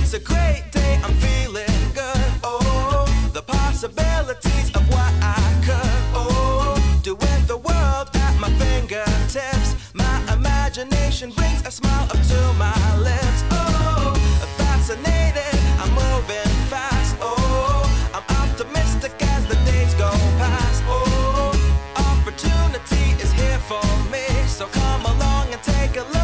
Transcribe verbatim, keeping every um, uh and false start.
It's a great day, I'm feeling good. Oh, the possibilities of what I could, oh, do with the world at my fingertips. My imagination brings a smile up to my lips. Oh, fascinated, I'm moving fast. Oh, I'm optimistic as the days go past. Oh, opportunity is here for me, so come along and take a look.